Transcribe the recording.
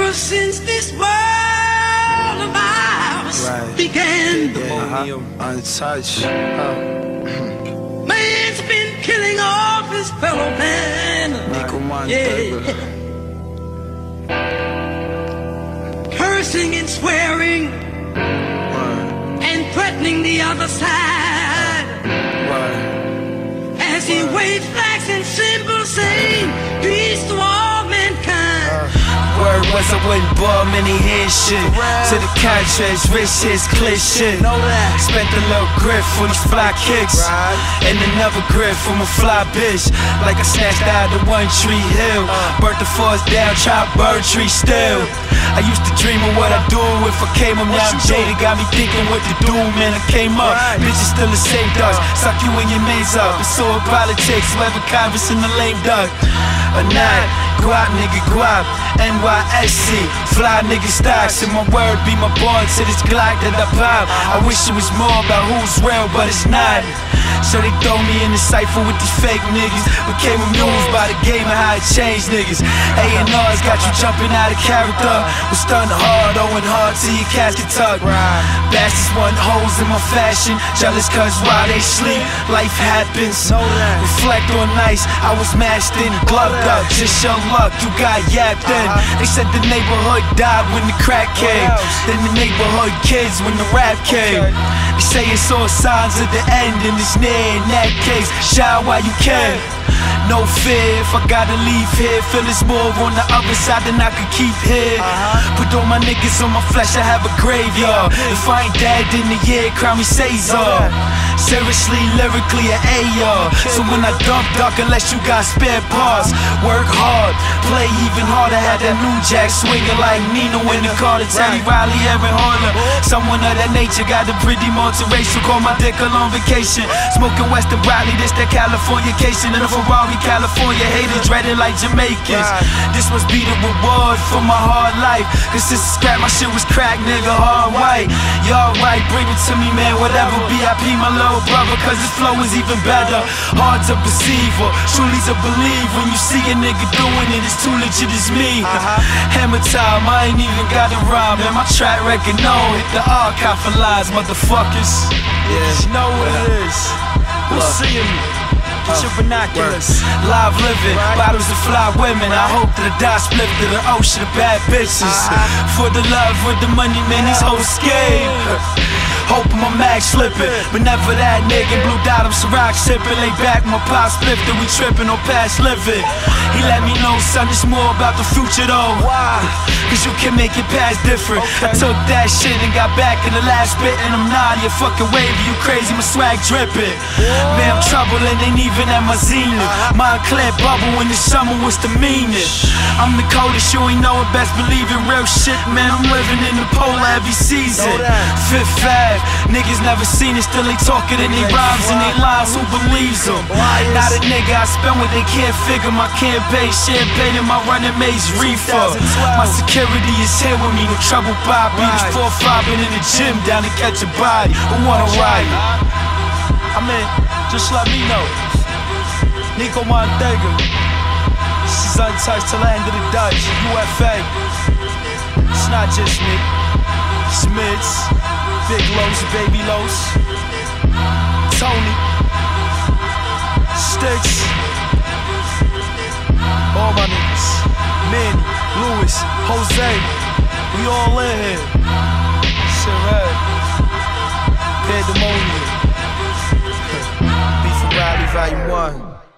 Ever since this world of ours began, untouched. Man's been killing off his fellow man. Cursing and swearing and threatening the other side. As he waved flags and symbols saying peace to all mankind. Word was I wouldn't bore many hand shit. To the contrast, rich hits, clear shit. Spent a little grip for these fly kicks, and another grip from a fly bitch. Like I snatched out of One Tree Hill, burnt the forest down, chopped bird tree still. I used to dream of what I'd do if I came up. Now I'm jaded, got me thinking what to do, man. I came up, bitches still the same ducks. Suck you and your mates up. It's all politics, whoever Congress in the lame duck. Or not, guap nigga guap, NYSC, fly nigga stocks. And my word be my bond to this Glock that I pop. I wish it was more about who's real, but it's not. So they throw me in the cypher with these fake niggas. Became amused by the game and how it changed niggas. A&R's got you jumping out of character. Was stunned hard, owing hard till your casket tucked. Bastards want holes in my fashion, jealous cause while they sleep, life happens. Reflect on nice, I was mashed in, gloved up, just your luck, you got yapped in. They said the neighborhood died when the crack came, then the neighborhood kids when the rap came. They say it's all signs of the end and it's near. In that case, shout while you can. No fear if I gotta leave here. Feel it's more on the other side than I could keep here. Put all my niggas on my flesh, I have a graveyard. If I ain't dead in the year, crown me Caesar. Seriously, lyrically an AR. So when I dump duck unless you got spare parts. Work hard, play even harder. Had that new jack swinging like Nino in the car to Teddy Riley, Aaron Harlan. Someone of that nature got the pretty multiracial. Call my dick a long vacation. Smoking Western Bradley, this that Californication. In a Ferrari, California, hated, dreaded like Jamaicans. This must be the reward for my hard life. Cause since the scrap, my shit was crack, nigga, hard white. Y'all right, bring it to me, man, whatever. BIP, my little brother, cause his flow is even better. Hard to perceive or truly to believe when you see a nigga doing it, it's too legit, it's me. Hammer time, I ain't even got a rhyme, man. My track record, no, hit the archive for lies, motherfuckers. You know what it is. Who's seeing me? Get your binoculars. Live living, bottles of fly women. I hope that I die split to the ocean of bad bitches. For the love, with the money, man, these hoes scared. Hoping my mag slipping, but never that nigga. Blue dot, I'm Ciroc sipping. Lay back, my pop splifting. We tripping on past living. He let me know, son, it's more about the future though. Why? Cause you can make it past different. I took that shit and got back in the last bit. And I'm not your fucking wavy, you crazy, my swag dripping. Man, I'm trouble and ain't even at my zenith. Montclair bubble in the summer, what's the meaning? I'm the coldest, you ain't know it, best believe it. Real shit, man, I'm living in the polar every season. Fifth Fab, niggas never seen it, still they talking in they rhymes and they lies, who believes them? Not a nigga, I spend what they can't figure. My campaign, champagne and my running maze reefer. My security is here with me, no trouble Bobby. This 4-5 been in the gym down to catch a body. Who wanna ride? I mean, just let me know. Nico Montega. This is untouched till the end of the Dutch. UFA. It's not just me. Smiths, Big Los, Baby Los, Tony, Sticks, all my niggas, Manny, Louis, Jose, we all in here. Shit right. Pandemonium. Beef and Riley, Volume 1.